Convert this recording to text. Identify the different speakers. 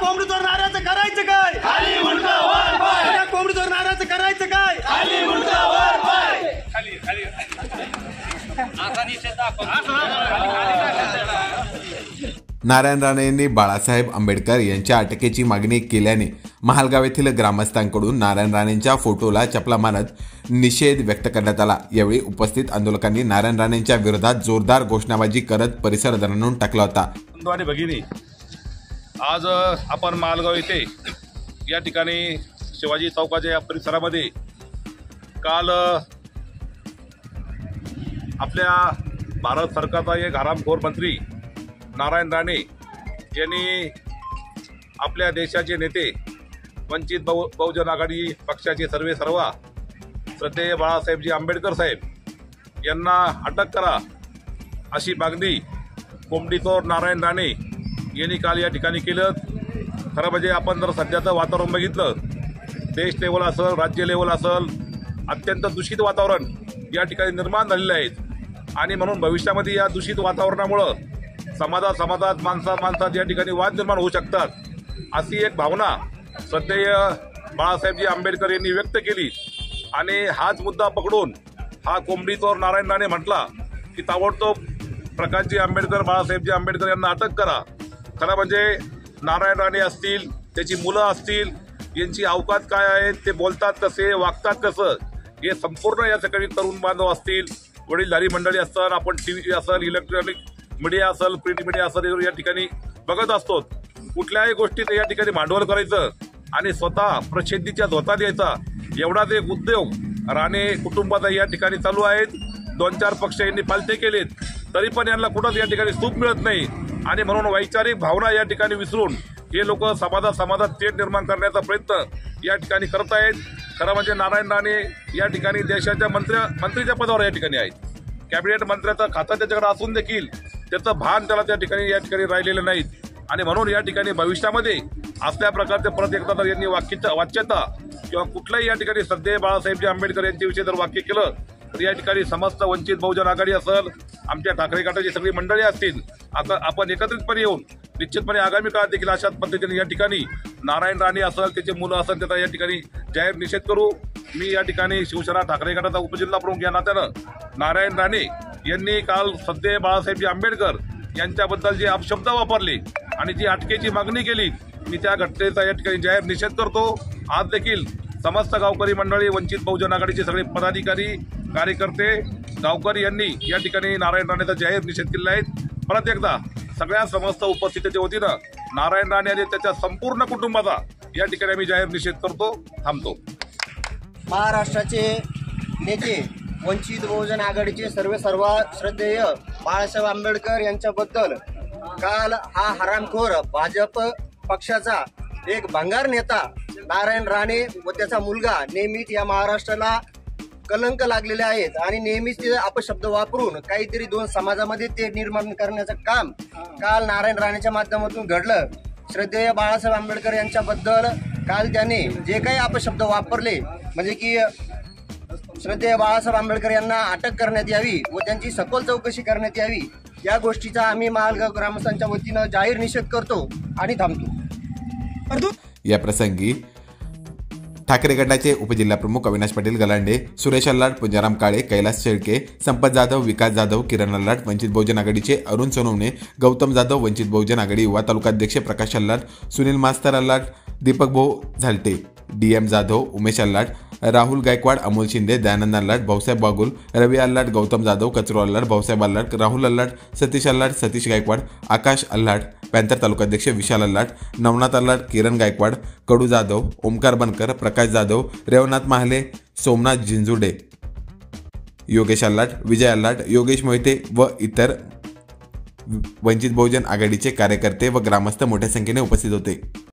Speaker 1: कोंबडीचोर नाऱ्याचं करायचं काय?
Speaker 2: खाली मुंडका वर पाय.
Speaker 1: या कोंबडीचोर नाऱ्याचं करायचं काय?
Speaker 2: खाली मुंडका वर पाय.
Speaker 3: खाली खाली आता निषेध दाखव.
Speaker 4: नारायण राणे यांनी बाळासाहेब आंबेडकर यांच्या अटकेची मागणी केल्याने महालगाव येथील ग्रामस्थांकडून नारायण राणेंच्या फोटोला चपला मारत निषेध व्यक्त करण्यात आला। यावेळी उपस्थित आंदोलकांनी नारायण राणेंच्या विरोधात जोरदार घोषणाबाजी करत परिसर दणाणून टाकला होता।
Speaker 5: बंधू आणि भगिनी, आज आपण महालगाव येथे या ठिकाणी शिवाजी चौकाच्या या परिसरामध्ये काल आपल्या भारत सरकारचा एक हरामखोर मंत्री नारायण राणे यांनी आपल्या देशाचे नेते वंचित बहुजन आघाडी पक्षाचे सर्वेसर्वा श्रद्धेय बाळासाहेबजी आंबेडकर साहेब यांना अटक करा अशी मागणी कोंबडीचोर नारायण राणे यांनी काल या ठिकाणी केलं। खरं म्हणजे आपण जर सध्याचं वातावरण बघितलं, देश लेवल असेल, राज्य लेवल असेल, अत्यंत दूषित वातावरण या ठिकाणी निर्माण झालेलं आहे आणि म्हणून भविष्यामध्ये या दूषित वातावरणामुळं समाजात माणसात या ठिकाणी वाद निर्माण होऊ शकतात अशी एक भावना श्रद्धेय बाळासाहेबजी आंबेडकर यांनी व्यक्त केली आणि हाच मुद्दा पकडून हा कोंबडीचोर नारायण राणे म्हटला की ताबडतोब प्रकाशजी आंबेडकर, बाळासाहेबजी आंबेडकर यांना अटक करा। खरं म्हणजे नारायण राणे असतील, त्याची मुलं असतील, यांची अवकात काय आहे, ते बोलतात कसे, वागतात कसं, हे संपूर्ण या सगळी तरुण बांधव असतील, वडीलधारी मंडळी असतात, आपण टीव्ही असेल, इलेक्ट्रॉनिक मीडिया असेल, प्रिंट मीडिया असेल, या ठिकाणी बघत असतो। कुठल्याही गोष्टीत या ठिकाणी भांडवल करायचं आणि स्वतः प्रसिद्धीच्या धोता द्यायचा एवढाच एक उद्योग राणे कुटुंबाचा या ठिकाणी चालू आहेत। 2-4 पक्ष यांनी पालथे केलेत, तरी पण यांना कुठंच या ठिकाणी सूप मिळत नाही आणि म्हणून वैचारिक भावना या ठिकाणी विसरून हे लोक समाजात तेढ निर्माण करण्याचा प्रयत्न या ठिकाणी करत आहेत। खरं म्हणजे नारायण राणे या ठिकाणी देशाच्या मंत्रीच्या पदावर या ठिकाणी आहेत। कॅबिनेट मंत्र्याचं खातं त्याच्याकडे असून देखील त्याचं भान त्याला त्या ठिकाणी या ठिकाणी राहिलेलं नाहीत आणि म्हणून या ठिकाणी भविष्यामध्ये असल्या प्रकारचे परत एकदा जर यांनी वाच्यता किंवा कुठल्याही या ठिकाणी श्रद्धेय बाळासाहेबजी आंबेडकर यांच्याविषयी जर वाक्य केलं तर या ठिकाणी समस्त वंचित बहुजन आघाडी असेल, आमच्या ठाकरे गटाची सगळी मंडळी असतील, आता आपण एकत्रितपणे येऊन निश्चितपणे आगामी काळात देखील अशाच पद्धतीने या ठिकाणी नारायण राणे असेल, त्याचे मुलं असेल, त्याचा या ठिकाणी जाहीर निषेध करू। मी या ठिकाणी शिवसेना ठाकरे गटाचा उपजिल्हा प्रमुख या नात्यानं नारायण राणे यांनी काल श्रद्धेय बाळासाहेबजी आंबेडकर यांच्याबद्दल जे अपशब्द वापरले आणि जी अटकेची मागणी केली, मी त्या घटनेचा या ठिकाणी जाहीर निषेध करतो। आज देखील समस्त गावकरी मंडळी, वंचित बहुजन आघाडीचे सगळे पदाधिकारी, कार्यकर्ते, गावकरी यांनी या ठिकाणी नारायण राणेचा जाहीर निषेध केला आहे। परत एकदा सगळ्या समस्त उपस्थितीच्या वतीनं नारायण राणे आणि त्याच्या संपूर्ण कुटुंबाचा या ठिकाणी आम्ही जाहीर निषेध करतो, थांबतो।
Speaker 6: महाराष्ट्राचे नेते, वंचित बहुजन आघाडीचे सर्वेसर्वा श्रद्धेय बाळासाहेब आंबेडकर यांच्याबद्दल काल हा हरामखोर भाजप पक्षाचा एक भंगार नेता नारायण राणे व त्याचा मुलगा नेहमीच या महाराष्ट्राला कलंक लागलेले आहेत आणि नेहमीच ते अपशब्द वापरून काहीतरी 2 समाजामध्ये ते निर्माण करण्याचं काम काल नारायण राणेच्या माध्यमातून घडलं। श्रद्धेय बाळासाहेब आंबेडकर यांच्याबद्दल काल त्याने जे काही अपशब्द वापरले म्हणजे की श्रद्धेय बाळासाहेब आंबेडकर यांना अटक करण्यात यावी व त्यांची सखोल चौकशी करण्यात यावी, या गोष्टीचा आम्ही महालगाव ग्रामस्थांच्या वतीनं जाहीर निषेध करतो आणि थांबतो।
Speaker 4: या प्रसंगी ठाकरे गटाचे उपजिल्हाप्रमुख अविनाश पाटील गलांडे, सुरेश अल्लाट, पुंजाराम काळे, कैलास शेळके, संपत जाधव, विकास जाधव, किरण अल्लाट, वंचित बहुजन आघाडीचे अरुण सोनवणे, गौतम जाधव, वंचित बहुजन आघाडी युवा तालुकाध्यक्ष प्रकाश अल्लाट, सुनील मास्तर अल्लाट, दीपक भाऊ झालटे, DM जाधव, उमेश अल्लाट, राहुल गायकवाड, अमोल शिंदे, दयानंद अल्लाट, भाऊसाहेब बागुल, रवी अल्लाट, गौतम जाधव, कचरू अल्लाट, भाऊसाहेब अल्लाट, राहुल अल्लाट, सतीश अल्लाट, सतीश गायकवाड, आकाश अल्लाट, पॅन्थर तालुकाध्यक्ष विशाल अल्लाट, नवनाथ अल्लाट, किरण गायकवाड, कडू जाधव, ओमकार बनकर, प्रकाश जाधव, रेवनाथ माहले, सोमनाथ जिंजुडे, योगेश अल्लाट, विजय अल्लाट, योगेश मोहिते व इतर वंचित बहुजन आघाडीचे कार्यकर्ते व ग्रामस्थ मोठ्या संख्येने उपस्थित होते।